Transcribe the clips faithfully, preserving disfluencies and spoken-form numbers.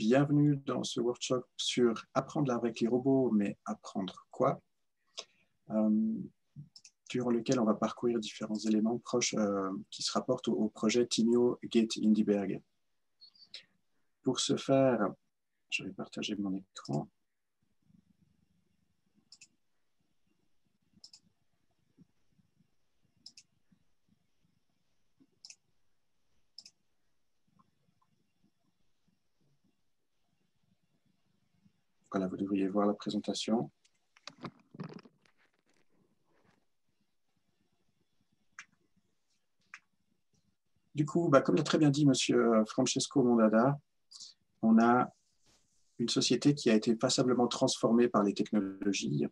bienvenue dans ce workshop sur apprendre avec les robots, mais apprendre quoi euh, durant lequel on va parcourir différents éléments proches euh, qui se rapportent au, au projet Timio Gate Indieberg. Pour ce faire, je vais partager mon écran. Voilà, vous devriez voir la présentation. Du coup, bah, comme l'a très bien dit Monsieur Francesco Mondada, on a une société qui a été passablement transformée par les technologies.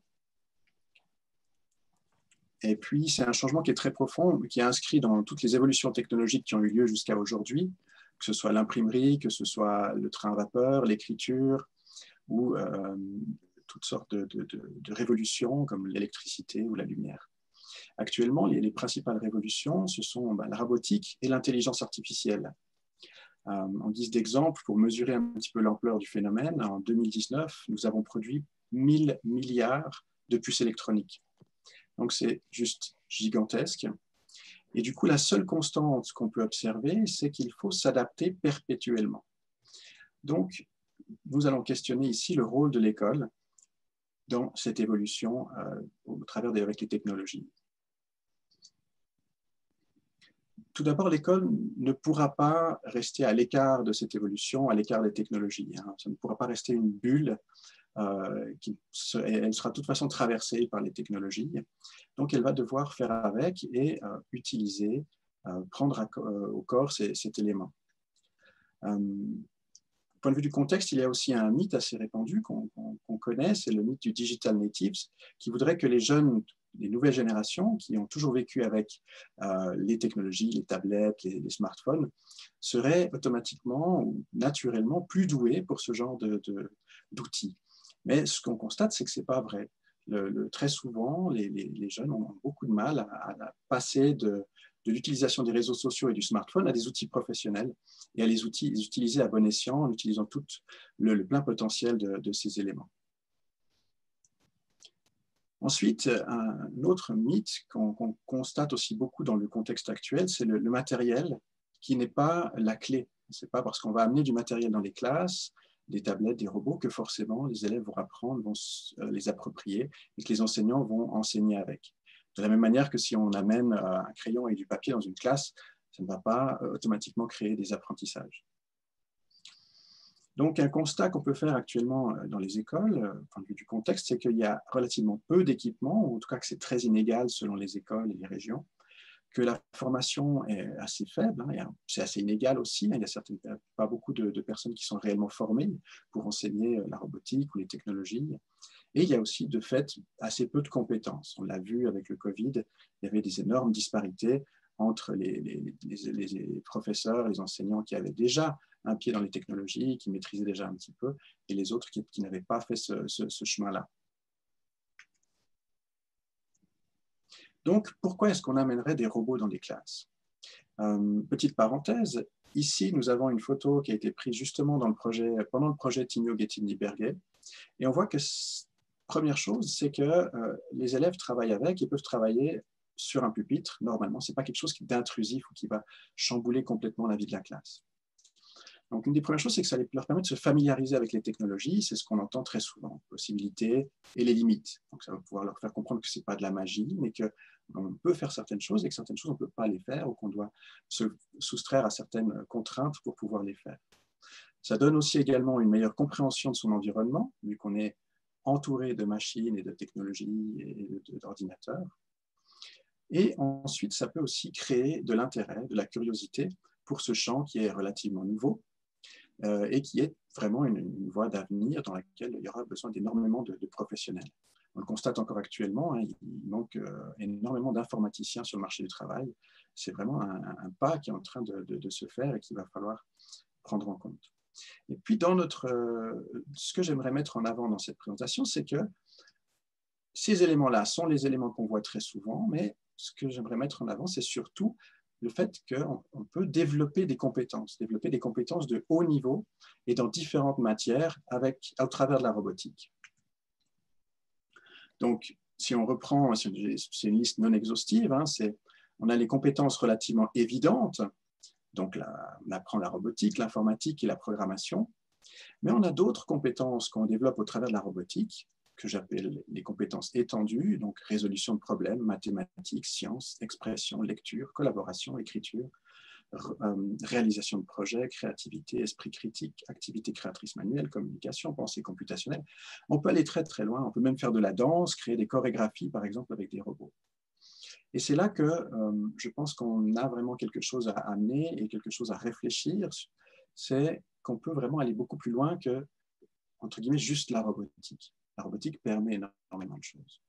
Et puis, c'est un changement qui est très profond, qui est inscrit dans toutes les évolutions technologiques qui ont eu lieu jusqu'à aujourd'hui, que ce soit l'imprimerie, que ce soit le train à vapeur, l'écriture, ou euh, toutes sortes de, de, de, de révolutions comme l'électricité ou la lumière. Actuellement, les, les principales révolutions, ce sont bah, la robotique et l'intelligence artificielle. Euh, en guise d'exemple, pour mesurer un petit peu l'ampleur du phénomène, en deux mille dix-neuf, nous avons produit mille milliards de puces électroniques. Donc, c'est juste gigantesque. Et du coup, la seule constante qu'on peut observer, c'est qu'il faut s'adapter perpétuellement. Donc, nous allons questionner ici le rôle de l'école dans cette évolution euh, au travers des, avec les technologies. Tout d'abord, l'école ne pourra pas rester à l'écart de cette évolution, à l'écart des technologies. Hein. Ça ne pourra pas rester une bulle. Euh, qui, elle sera de toute façon traversée par les technologies. Donc, elle va devoir faire avec et euh, utiliser, euh, prendre à, euh, au corps ces, cet élément. Euh, du point de vue du contexte, il y a aussi un mythe assez répandu qu'on qu'on, qu'on connaît, c'est le mythe du digital natives, qui voudrait que les jeunes, les nouvelles générations, qui ont toujours vécu avec euh, les technologies, les tablettes, les, les smartphones, seraient automatiquement ou naturellement plus doués pour ce genre de, de, d'outils. Mais ce qu'on constate, c'est que ce n'est pas vrai. Le, le, très souvent, les, les, les jeunes ont beaucoup de mal à, à passer de, de l'utilisation des réseaux sociaux et du smartphone à des outils professionnels et à les, outils, les utiliser à bon escient en utilisant tout le, le plein potentiel de, de ces éléments. Ensuite, un autre mythe qu'on qu'on constate aussi beaucoup dans le contexte actuel, c'est le, le matériel qui n'est pas la clé. Ce n'est pas parce qu'on va amener du matériel dans les classes, des tablettes, des robots, que forcément les élèves vont apprendre, vont les approprier et que les enseignants vont enseigner avec. De la même manière que si on amène un crayon et du papier dans une classe, ça ne va pas automatiquement créer des apprentissages. Donc, un constat qu'on peut faire actuellement dans les écoles, au point de vue du contexte, c'est qu'il y a relativement peu d'équipements, ou en tout cas que c'est très inégal selon les écoles et les régions, que la formation est assez faible, hein, c'est assez inégal aussi, hein, il n'y a certaines, pas beaucoup de, de personnes qui sont réellement formées pour enseigner la robotique ou les technologies, et il y a aussi de fait assez peu de compétences. On l'a vu avec le Covid, il y avait des énormes disparités entre les, les, les, les professeurs, les enseignants qui avaient déjà un pied dans les technologies, qui maîtrisaient déjà un petit peu, et les autres qui, qui n'avaient pas fait ce, ce, ce chemin-là. Donc, pourquoi est-ce qu'on amènerait des robots dans les classes? euh, Petite parenthèse, ici, nous avons une photo qui a été prise justement dans le projet, pendant le projet Timio Gate Indieberg, et on voit que, première chose, c'est que euh, les élèves travaillent avec et peuvent travailler sur un pupitre, normalement. Ce n'est pas quelque chose d'intrusif ou qui va chambouler complètement la vie de la classe. Donc, une des premières choses, c'est que ça leur permet de se familiariser avec les technologies. C'est ce qu'on entend très souvent, possibilités et les limites. Donc, ça va pouvoir leur faire comprendre que ce n'est pas de la magie, mais qu'on peut faire certaines choses et que certaines choses, on ne peut pas les faire ou qu'on doit se soustraire à certaines contraintes pour pouvoir les faire. Ça donne aussi également une meilleure compréhension de son environnement, vu qu'on est entouré de machines et de technologies et d'ordinateurs. Et ensuite, ça peut aussi créer de l'intérêt, de la curiosité pour ce champ qui est relativement nouveau, Euh, et qui est vraiment une, une voie d'avenir dans laquelle il y aura besoin d'énormément de, de professionnels. On le constate encore actuellement, hein, il manque euh, énormément d'informaticiens sur le marché du travail. C'est vraiment un, un pas qui est en train de, de, de se faire et qu'il va falloir prendre en compte. Et puis, dans notre, euh, ce que j'aimerais mettre en avant dans cette présentation, c'est que ces éléments-là sont les éléments qu'on voit très souvent, mais ce que j'aimerais mettre en avant, c'est surtout le fait qu'on on peut développer des compétences, développer des compétences de haut niveau et dans différentes matières avec, au travers de la robotique. Donc, si on reprend, c'est une liste non exhaustive, hein, on a les compétences relativement évidentes, donc la, on apprend la robotique, l'informatique et la programmation, mais on a d'autres compétences qu'on développe au travers de la robotique, que j'appelle les compétences étendues, donc résolution de problèmes, mathématiques, sciences, expression, lecture, collaboration, écriture, euh, réalisation de projets, créativité, esprit critique, activité créatrice manuelle, communication, pensée computationnelle. On peut aller très très loin, on peut même faire de la danse, créer des chorégraphies par exemple avec des robots. Et c'est là que euh, je pense qu'on a vraiment quelque chose à amener et quelque chose à réfléchir, c'est qu'on peut vraiment aller beaucoup plus loin que, entre guillemets, juste la robotique. La robotique permet énormément de choses.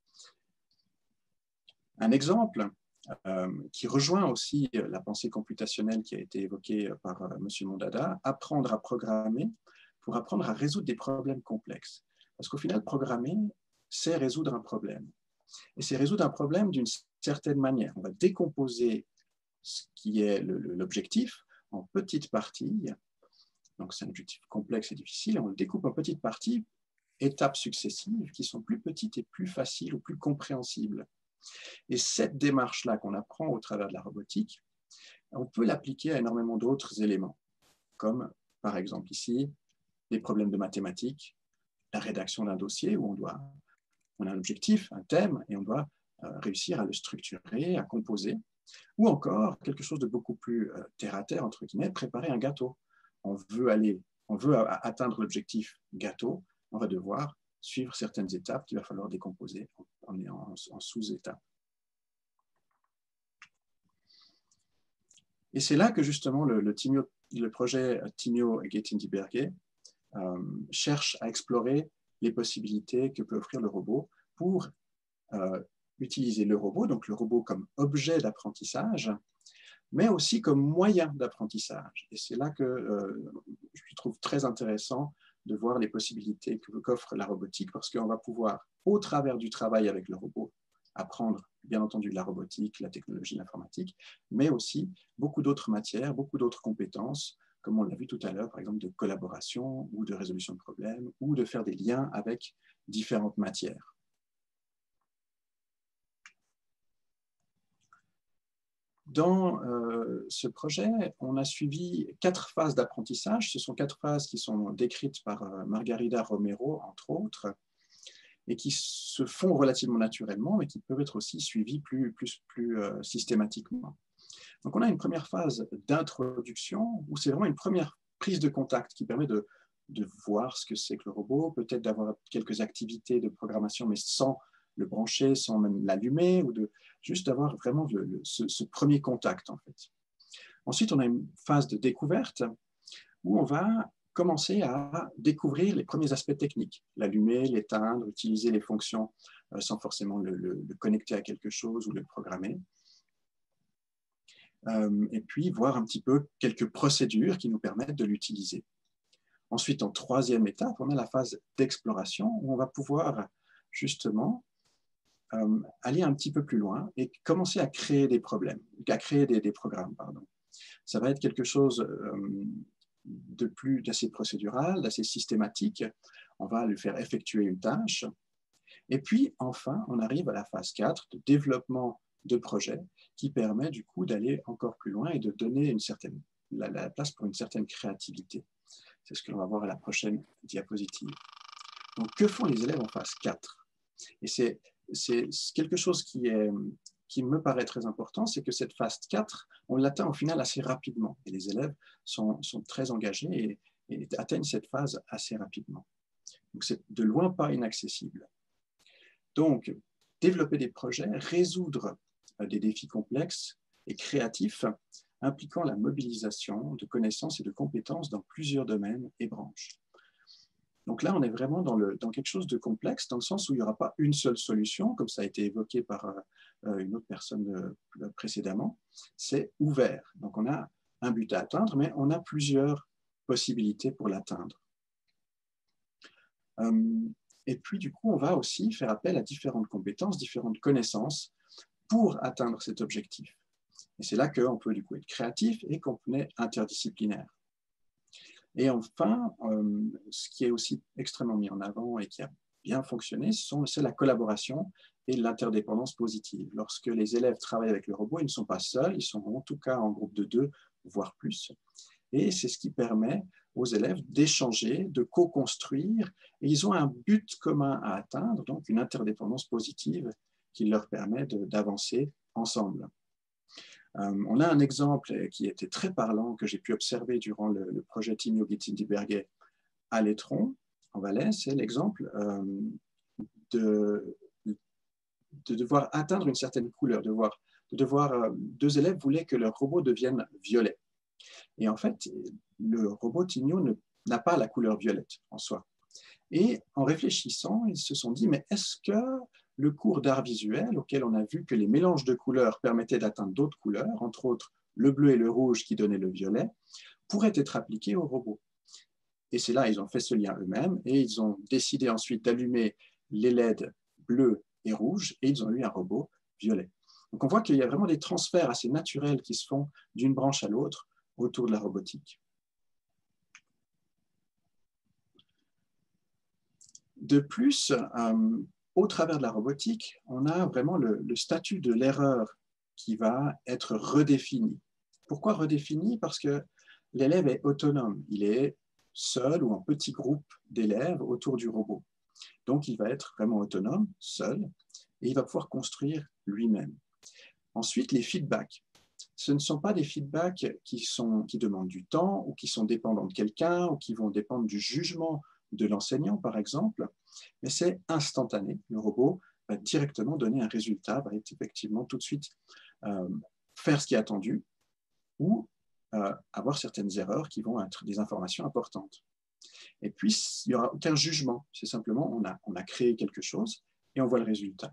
Un exemple euh, qui rejoint aussi la pensée computationnelle qui a été évoquée par euh, M. Mondada, apprendre à programmer pour apprendre à résoudre des problèmes complexes. Parce qu'au final, programmer, c'est résoudre un problème. Et c'est résoudre un problème d'une certaine manière. On va décomposer ce qui est l'objectif en petites parties. Donc, c'est un objectif complexe et difficile. On le découpe en petites parties, étapes successives, qui sont plus petites et plus faciles ou plus compréhensibles. Et cette démarche-là qu'on apprend au travers de la robotique, on peut l'appliquer à énormément d'autres éléments, comme par exemple ici, les problèmes de mathématiques, la rédaction d'un dossier où on doit, on a un objectif, un thème, et on doit euh, réussir à le structurer, à composer, ou encore quelque chose de beaucoup plus euh, terre à terre, entre guillemets, préparer un gâteau. On veut aller, on veut atteindre l'objectif gâteau, on va devoir suivre certaines étapes qu'il va falloir décomposer en, en, en sous-étapes. Et c'est là que justement le, le, Timio, le projet Timio Getting Berge euh, cherche à explorer les possibilités que peut offrir le robot pour euh, utiliser le robot, donc le robot comme objet d'apprentissage, mais aussi comme moyen d'apprentissage. Et c'est là que euh, je trouve très intéressant de voir les possibilités qu'offre la robotique, parce qu'on va pouvoir, au travers du travail avec le robot, apprendre, bien entendu, la robotique, la technologie, l'informatique, mais aussi beaucoup d'autres matières, beaucoup d'autres compétences, comme on l'a vu tout à l'heure, par exemple, de collaboration ou de résolution de problèmes, ou de faire des liens avec différentes matières. Dans euh, ce projet, on a suivi quatre phases d'apprentissage. Ce sont quatre phases qui sont décrites par euh, Margarida Romero, entre autres, et qui se font relativement naturellement, mais qui peuvent être aussi suivies plus, plus, plus euh, systématiquement. Donc, on a une première phase d'introduction, où c'est vraiment une première prise de contact qui permet de, de voir ce que c'est que le robot, peut-être d'avoir quelques activités de programmation, mais sans le brancher, sans même l'allumer, ou de juste avoir vraiment le, le, ce, ce premier contact, en fait. Ensuite, on a une phase de découverte où on va commencer à découvrir les premiers aspects techniques, l'allumer, l'éteindre, utiliser les fonctions euh, sans forcément le, le, le connecter à quelque chose ou le programmer. Euh, et puis, voir un petit peu quelques procédures qui nous permettent de l'utiliser. Ensuite, en troisième étape, on a la phase d'exploration où on va pouvoir justement Euh, aller un petit peu plus loin et commencer à créer des problèmes, à créer des, des programmes, pardon. Ça va être quelque chose euh, de plus d'assez procédural, d'assez systématique. On va lui faire effectuer une tâche. Et puis, enfin, on arrive à la phase quatre de développement de projet qui permet du coup d'aller encore plus loin et de donner une certaine, la, la place pour une certaine créativité. C'est ce que l'on va voir à la prochaine diapositive. Donc, que font les élèves en phase quatre? Et c'est c'est quelque chose qui, est, qui me paraît très important, c'est que cette phase quatre, on l'atteint au final assez rapidement. Et les élèves sont, sont très engagés et, et atteignent cette phase assez rapidement. Donc c'est de loin pas inaccessible. Donc, développer des projets, résoudre des défis complexes et créatifs, impliquant la mobilisation de connaissances et de compétences dans plusieurs domaines et branches. Donc là, on est vraiment dans, le, dans quelque chose de complexe, dans le sens où il n'y aura pas une seule solution, comme ça a été évoqué par euh, une autre personne euh, précédemment. C'est ouvert. Donc on a un but à atteindre, mais on a plusieurs possibilités pour l'atteindre. Euh, et puis, du coup, on va aussi faire appel à différentes compétences, différentes connaissances pour atteindre cet objectif. Et c'est là qu'on peut du coup être créatif et qu'on peut être interdisciplinaire. Et enfin, euh, ce qui est aussi extrêmement mis en avant et qui a bien fonctionné, c'est la collaboration et l'interdépendance positive. Lorsque les élèves travaillent avec le robot, ils ne sont pas seuls, ils sont en tout cas en groupe de deux, voire plus. Et c'est ce qui permet aux élèves d'échanger, de co-construire, et ils ont un but commun à atteindre, donc une interdépendance positive qui leur permet d'avancer ensemble. Euh, on a un exemple qui était très parlant que j'ai pu observer durant le, le projet Tinio Gettindiberge à l'Étron, en Valais, c'est l'exemple euh, de, de devoir atteindre une certaine couleur, de, voir, de devoir, euh, deux élèves voulaient que leur robot devienne violet. Et en fait, le robot Tinio n'a pas la couleur violette en soi. Et en réfléchissant, ils se sont dit, mais est-ce que le cours d'art visuel, auquel on a vu que les mélanges de couleurs permettaient d'atteindre d'autres couleurs, entre autres le bleu et le rouge qui donnaient le violet, pourrait être appliqué au robot? Et c'est là, ils ont fait ce lien eux-mêmes et ils ont décidé ensuite d'allumer les L E D bleus et rouges et ils ont eu un robot violet. Donc on voit qu'il y a vraiment des transferts assez naturels qui se font d'une branche à l'autre autour de la robotique. De plus, euh, au travers de la robotique, on a vraiment le, le statut de l'erreur qui va être redéfini. Pourquoi redéfini? Parce que l'élève est autonome, il est seul ou en petit groupe d'élèves autour du robot. Donc il va être vraiment autonome, seul, et il va pouvoir construire lui-même. Ensuite, les feedbacks. Ce ne sont pas des feedbacks qui, sont, qui demandent du temps ou qui sont dépendants de quelqu'un ou qui vont dépendre du jugement de l'enseignant, par exemple, mais c'est instantané. Le robot va directement donner un résultat, va effectivement tout de suite euh, faire ce qui est attendu ou euh, avoir certaines erreurs qui vont être des informations importantes. Et puis, il n'y aura aucun jugement. C'est simplement, on a, on a créé quelque chose et on voit le résultat.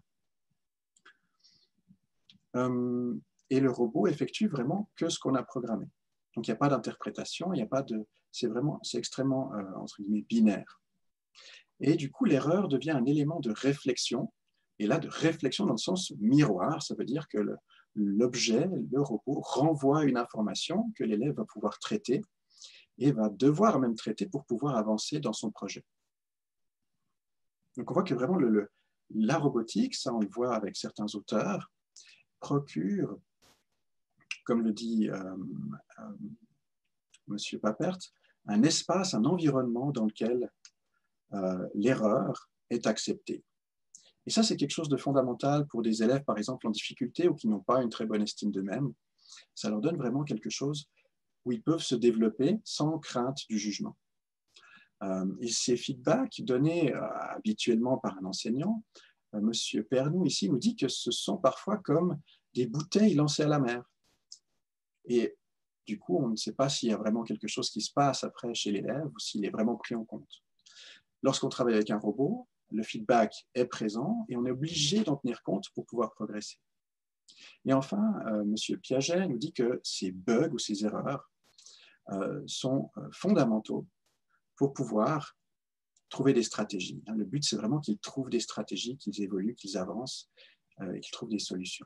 Euh, et le robot effectue vraiment que ce qu'on a programmé. Donc, il n'y a pas d'interprétation, il n'y a pas de... C'est vraiment, c'est extrêmement, euh, entre guillemets, binaire. Et du coup, l'erreur devient un élément de réflexion, et là, de réflexion dans le sens miroir, ça veut dire que l'objet, le, le robot, renvoie une information que l'élève va pouvoir traiter, et va devoir même traiter pour pouvoir avancer dans son projet. Donc on voit que vraiment le, le, la robotique, ça on le voit avec certains auteurs, procure, comme le dit euh, euh, M. Papert, un espace, un environnement dans lequel euh, l'erreur est acceptée. Et ça, c'est quelque chose de fondamental pour des élèves, par exemple, en difficulté ou qui n'ont pas une très bonne estime d'eux-mêmes. Ça leur donne vraiment quelque chose où ils peuvent se développer sans crainte du jugement. Euh, et ces feedbacks donnés euh, habituellement par un enseignant, euh, M. Pernou ici nous dit que ce sont parfois comme des bouteilles lancées à la mer. Et du coup, on ne sait pas s'il y a vraiment quelque chose qui se passe après chez l'élève ou s'il est vraiment pris en compte. Lorsqu'on travaille avec un robot, le feedback est présent et on est obligé d'en tenir compte pour pouvoir progresser. Et enfin, euh, M. Piaget nous dit que ces bugs ou ces erreurs euh, sont euh, fondamentaux pour pouvoir trouver des stratégies. Le but, c'est vraiment qu'ils trouvent des stratégies, qu'ils évoluent, qu'ils avancent euh, et qu'ils trouvent des solutions.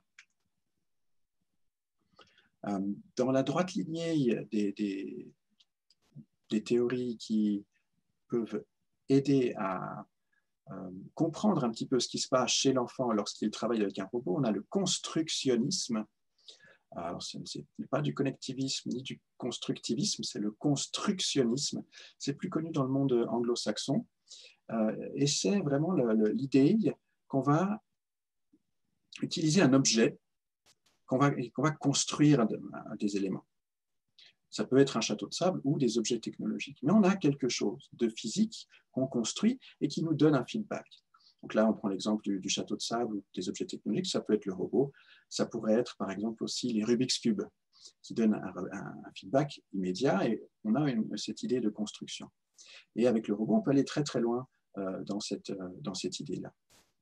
Euh, dans la droite lignée des, des, des théories qui peuvent aider à euh, comprendre un petit peu ce qui se passe chez l'enfant lorsqu'il travaille avec un robot, on a le constructionnisme. Alors, ce n'est pas du connectivisme ni du constructivisme, c'est le constructionnisme. C'est plus connu dans le monde anglo-saxon. Euh, et c'est vraiment l'idée qu'on va utiliser un objet, qu'on va, qu'on va construire des éléments. Ça peut être un château de sable ou des objets technologiques. Mais on a quelque chose de physique qu'on construit et qui nous donne un feedback. Donc là, on prend l'exemple du, du château de sable ou des objets technologiques. Ça peut être le robot. Ça pourrait être, par exemple, aussi les Rubik's Cube qui donnent un, un, un feedback immédiat et on a une, cette idée de construction. Et avec le robot, on peut aller très, très loin euh, dans cette, euh, dans cette idée-là.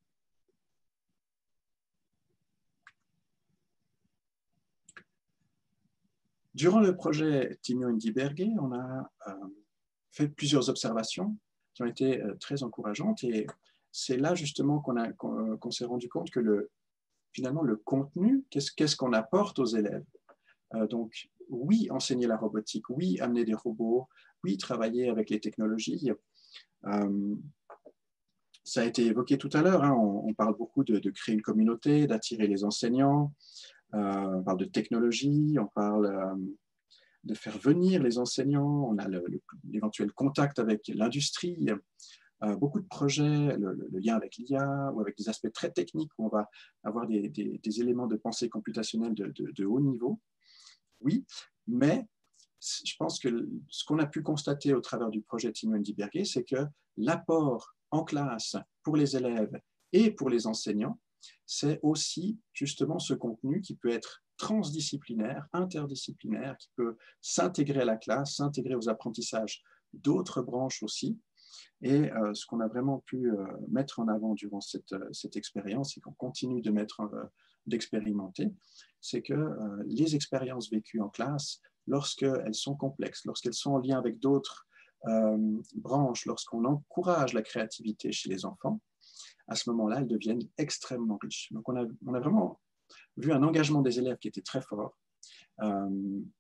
Durant le projet Tinio Indiberge, on a euh, fait plusieurs observations qui ont été euh, très encourageantes et c'est là justement qu'on qu'on, qu'on s'est rendu compte que le, finalement le contenu, qu'est-ce qu'est-ce qu'on apporte aux élèves. Euh, donc, oui, enseigner la robotique, oui, amener des robots, oui, travailler avec les technologies. Euh, ça a été évoqué tout à l'heure, hein, on, on parle beaucoup de, de créer une communauté, d'attirer les enseignants, euh, on parle de technologie, on parle euh, de faire venir les enseignants, on a l'éventuel contact avec l'industrie, euh, beaucoup de projets, le, le, le lien avec l'I A ou avec des aspects très techniques où on va avoir des, des, des éléments de pensée computationnelle de, de, de haut niveau. Oui, mais je pense que ce qu'on a pu constater au travers du projet Tinio N D Berger, c'est que l'apport en classe pour les élèves et pour les enseignants, c'est aussi justement ce contenu qui peut être transdisciplinaire, interdisciplinaire, qui peut s'intégrer à la classe, s'intégrer aux apprentissages d'autres branches aussi. Et euh, ce qu'on a vraiment pu euh, mettre en avant durant cette, euh, cette expérience et qu'on continue de mettre, euh, d'expérimenter, c'est que euh, les expériences vécues en classe, lorsqu'elles sont complexes, lorsqu'elles sont en lien avec d'autres euh, branches, lorsqu'on encourage la créativité chez les enfants, à ce moment-là, elles deviennent extrêmement riches. Donc on a, on a vraiment vu un engagement des élèves qui était très fort. Euh,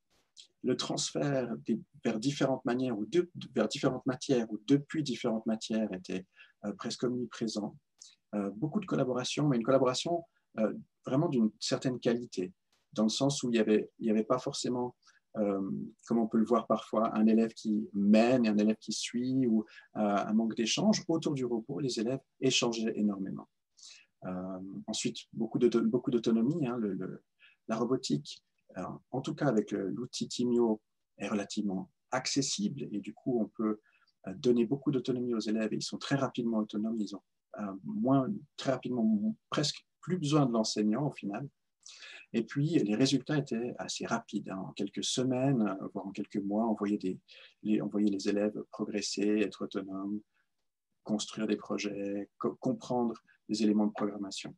le transfert des, vers différentes manières ou de, vers différentes matières ou depuis différentes matières était euh, presque omniprésent. Euh, beaucoup de collaboration, mais une collaboration euh, vraiment d'une certaine qualité, dans le sens où il n'y avait, il y avait pas forcément, euh, comme on peut le voir parfois, un élève qui mène et un élève qui suit, ou euh, un manque d'échange. Autour du robot, les élèves échangeaient énormément. Euh, ensuite, beaucoup d'autonomie. Hein, le, le, la robotique, alors, en tout cas avec l'outil Timio, est relativement accessible et du coup, on peut donner beaucoup d'autonomie aux élèves et ils sont très rapidement autonomes. Ils ont euh, moins, très rapidement, presque plus besoin de l'enseignant au final. Et puis, les résultats étaient assez rapides. Hein. En quelques semaines, voire en quelques mois, on voyait, des, les, on voyait les élèves progresser, être autonomes, construire des projets, co comprendre des éléments de programmation.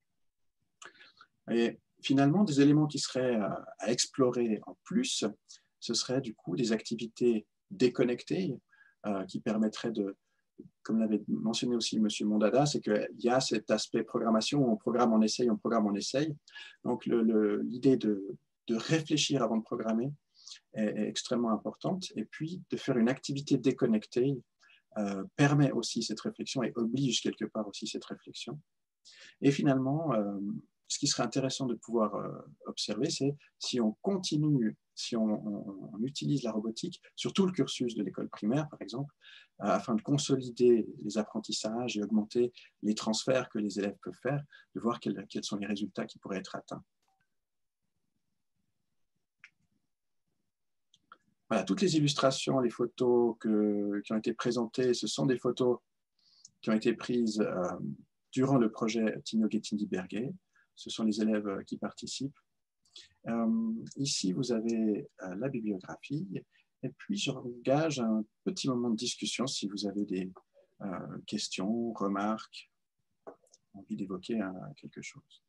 Et finalement, des éléments qui seraient à explorer en plus, ce serait du coup des activités déconnectées euh, qui permettraient de, comme l'avait mentionné aussi M. Mondada, c'est qu'il y a cet aspect programmation où on programme, on essaye, on programme, on essaye. Donc l'idée de, de réfléchir avant de programmer est, est extrêmement importante. Et puis de faire une activité déconnectée euh, permet aussi cette réflexion et oblige quelque part aussi cette réflexion. Et finalement, euh, ce qui serait intéressant de pouvoir euh, observer, c'est si on continue, si on, on, on utilise la robotique sur tout le cursus de l'école primaire, par exemple, euh, afin de consolider les apprentissages et augmenter les transferts que les élèves peuvent faire, de voir quels, quels sont les résultats qui pourraient être atteints. Voilà, toutes les illustrations, les photos que, qui ont été présentées, ce sont des photos qui ont été prises euh, durant le projet Tinio Getting Berger. Ce sont les élèves qui participent. Euh, ici, vous avez euh, la bibliographie. Et puis, je engage un petit moment de discussion si vous avez des euh, questions, remarques, envie d'évoquer euh, quelque chose.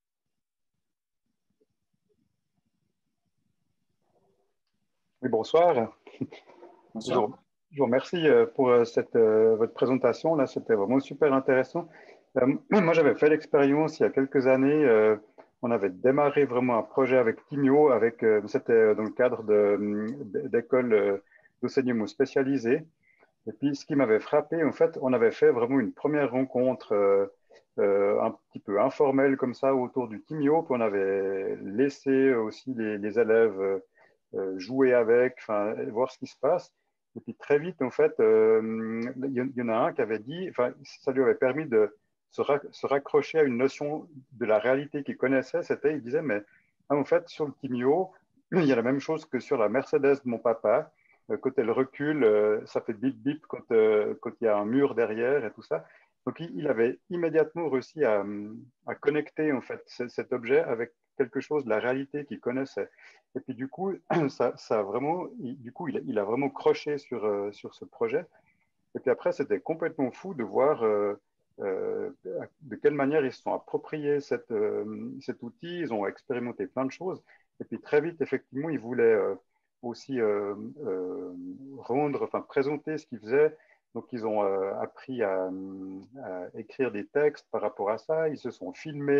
Oui, bonsoir. Bonsoir. Je, je vous remercie pour cette, votre présentation. Là, c'était vraiment super intéressant. Euh, moi, j'avais fait l'expérience il y a quelques années. Euh, on avait démarré vraiment un projet avec Timio, avec, euh, c'était dans le cadre d'écoles de, d'enseignement spécialisées. Et puis, ce qui m'avait frappé, en fait, on avait fait vraiment une première rencontre euh, euh, un petit peu informelle comme ça autour du Timio. Puis on avait laissé aussi les, les élèves euh, jouer avec, enfin, voir ce qui se passe. Et puis très vite, en fait, euh, il y en a un qui avait dit, enfin, ça lui avait permis de se, ra se raccrocher à une notion de la réalité qu'il connaissait. C'était, il disait, mais en fait, sur le Timio, il y a la même chose que sur la Mercedes de mon papa. Quand elle recule, ça fait bip bip quand, euh, quand il y a un mur derrière et tout ça. Donc, il avait immédiatement réussi à, à connecter en fait cet objet avec quelque chose de la réalité qu'il connaissait. Et puis, du coup, ça, ça a vraiment, il, du coup, il a, il a vraiment croché sur, euh, sur ce projet. Et puis après, c'était complètement fou de voir euh, euh, de quelle manière ils se sont appropriés cette, euh, cet outil. Ils ont expérimenté plein de choses. Et puis très vite, effectivement, ils voulaient euh, aussi euh, euh, rendre, enfin présenter ce qu'ils faisaient. Donc, ils ont euh, appris à, à, écrire des textes par rapport à ça. Ils se sont filmés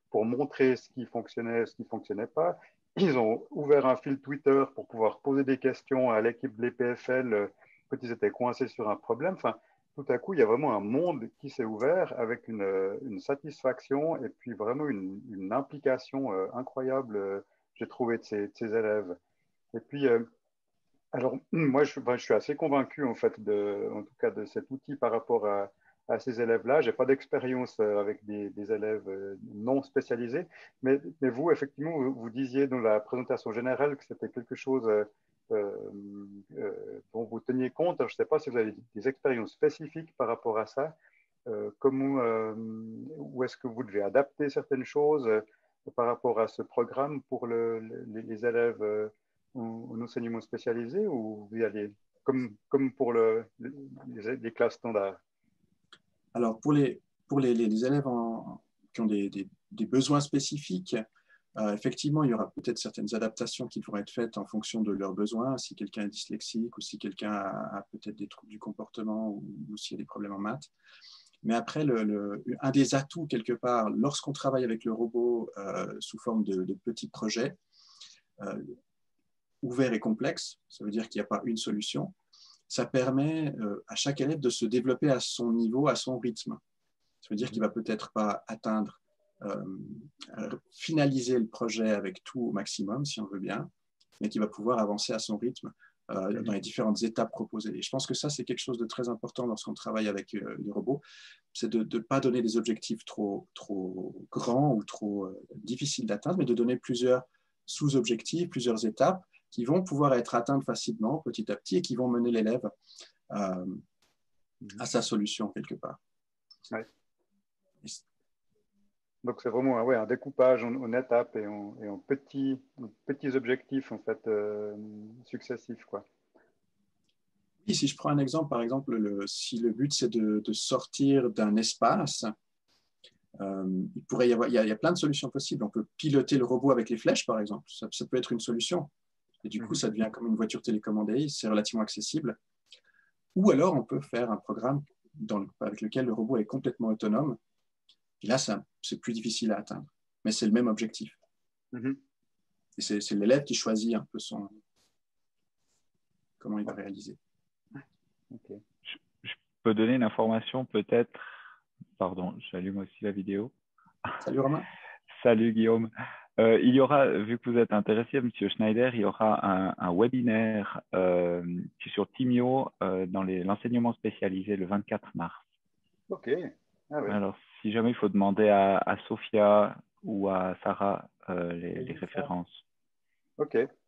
pour montrer ce qui fonctionnait, ce qui ne fonctionnait pas. Ils ont ouvert un fil Twitter pour pouvoir poser des questions à l'équipe de l'E P F L euh, quand ils étaient coincés sur un problème. Enfin, tout à coup, il y a vraiment un monde qui s'est ouvert avec une, une satisfaction et puis vraiment une, une implication euh, incroyable, euh, j'ai trouvé, de ces, de ces élèves. Et puis, euh, alors, moi, je, ben, je suis assez convaincu, en fait, de, en tout cas, de cet outil par rapport à, à ces élèves-là. Je n'ai pas d'expérience euh, avec des, des élèves euh, non spécialisés, mais, mais vous, effectivement, vous, vous, disiez dans la présentation générale que c'était quelque chose euh, euh, euh, dont vous teniez compte. Alors, je ne sais pas si vous avez des expériences spécifiques par rapport à ça. Euh, comment, euh, où est-ce que vous devez adapter certaines choses euh, par rapport à ce programme pour le, les, les élèves euh, en enseignement spécialisé, ou vous y allez comme, comme pour le, les, les classes standards? Alors, pour les, pour les, les élèves en, qui ont des, des, des besoins spécifiques, euh, effectivement, il y aura peut-être certaines adaptations qui devront être faites en fonction de leurs besoins, si quelqu'un est dyslexique ou si quelqu'un a, a peut-être des troubles du comportement ou, ou s'il y a des problèmes en maths. Mais après, le, le, un des atouts, quelque part, lorsqu'on travaille avec le robot euh, sous forme de, de petits projets, euh, ouverts et complexes, ça veut dire qu'il n'y a pas une solution, ça permet euh, à chaque élève de se développer à son niveau, à son rythme. Ça veut dire qu'il ne va peut-être pas atteindre, euh, finaliser le projet avec tout au maximum, si on veut bien, mais qu'il va pouvoir avancer à son rythme euh, dans les différentes étapes proposées. Et je pense que ça, c'est quelque chose de très important lorsqu'on travaille avec euh, les robots, c'est de ne pas donner des objectifs trop, trop grands ou trop euh, difficiles d'atteindre, mais de donner plusieurs sous-objectifs, plusieurs étapes qui vont pouvoir être atteintes facilement, petit à petit, et qui vont mener l'élève euh, à sa solution quelque part. Ouais. Donc c'est vraiment ouais, un découpage en, en étapes et en, et en petits, en petits objectifs en fait euh, successifs, quoi. Oui, si je prends un exemple, par exemple, le, si le but c'est de, de sortir d'un espace, euh, il pourrait y avoir, il y, a, il y a plein de solutions possibles. On peut piloter le robot avec les flèches, par exemple. Ça, ça peut être une solution. Et du coup, Mm-hmm. ça devient comme une voiture télécommandée, c'est relativement accessible. Ou alors, on peut faire un programme dans le, avec lequel le robot est complètement autonome. Et là, c'est plus difficile à atteindre. Mais c'est le même objectif. Mm-hmm. Et c'est l'élève qui choisit un peu son, comment il va réaliser. Okay. Je, je peux donner une information peut-être. Pardon, j'allume aussi la vidéo. Salut Romain. Salut Guillaume. Euh, il y aura, vu que vous êtes intéressé, Monsieur Schneider, il y aura un, un webinaire euh, sur Timio euh, dans l'enseignement spécialisé le vingt-quatre mars. Ok. Ah, oui. Alors, si jamais il faut demander à, à Sophia ou à Sarah euh, les, les références. Ok,